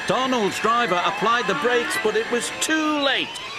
Donald's driver applied the brakes, but it was too late.